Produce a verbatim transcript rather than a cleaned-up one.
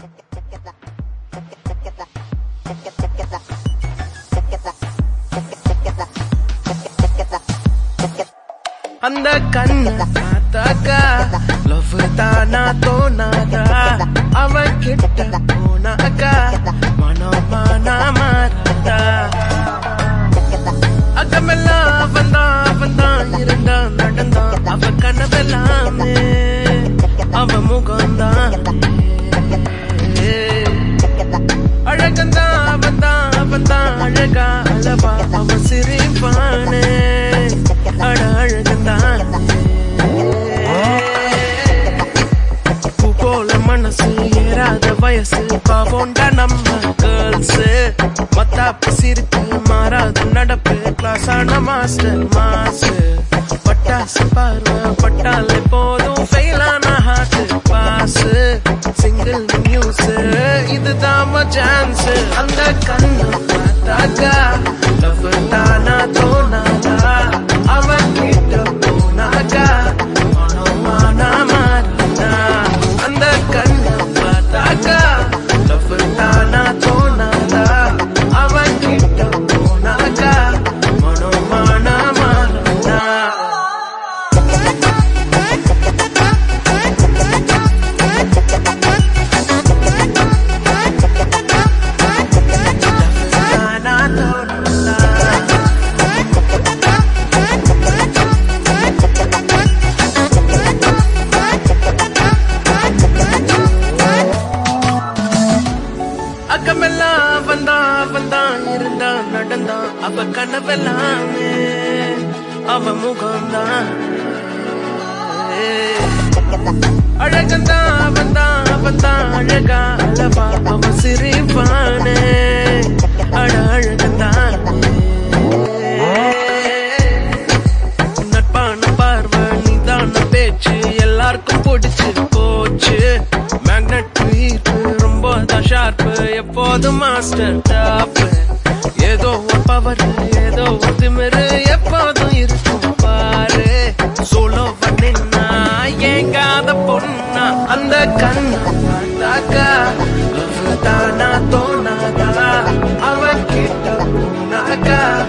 அந்த கண்ணு பார்த்தாக்கா லவ் தானா தோணாதா அவன் கிட்ட போனாக்கா மனம் மானா மாறாதா அகமெல்லாம் அவன்தான் அவன்தான் இருந்தான் நடந்தான் அவ கனவெல்லாமே அவ முகம்தான் அழகந்தான் அவன்தான் அவன்தான் அழகா அளவா அவ சிரிப்பானே அட அழகந்தான் பூ போல மனசு ஏறாத வயசு பாவோண்டா நம்ம கேர்ள்ஸ் மத்தாப்பு சிரிப்பு மாறாத நடப்பு கிளாஸான மாஸ்டர் மாசு பட்டாசு பார்வை பட்டாலே போதும் ஃபெயிலான ஹார்ட் பாஸ் சிங்கிள் நியூஸ் இதுதான் சான்ஸ் அந்த கண்ணு பார்த்தாக்கா லவ் தானா தோணாதா அவன் கிட்ட போனாக்கா மனமானா மாறினா அந்த கண்ணு பார்த்தாக்கா லவ் தானா தோணாதா அவன் கிட்ட போனாக்கா மனமானா மாறினா அகமெல்லாம் வந்தான் வந்தான் இருந்தான் நடந்தான் அவ கனவெல்லாமே அவ முகம்தான் அழகந்தான் அவன்தான் அவன்தான் அழகா அளவா அவ சிரிப்பானே அட அழகந்தான் நட்பான பார்வை நீதான பேச்சு எல்லாருக்கும் பிடிச்சு போச்சு மேக்னெட் ஈர்ப்பு ரொம்ப தான் ஷார்ப்பு எப்போதும் மாஸ்டர் டாப் ஏதோ ஒரு பவர் ஏதோ ஒரு திமிரு எப்போதும் இருக்கும் பாரு சோலோ பண்ணினா ஏங்காத பொண்ணா அந்த கண்ணு பார்த்தாக்கா தானா தோணாதா அவன் கிட்ட போனாக்கா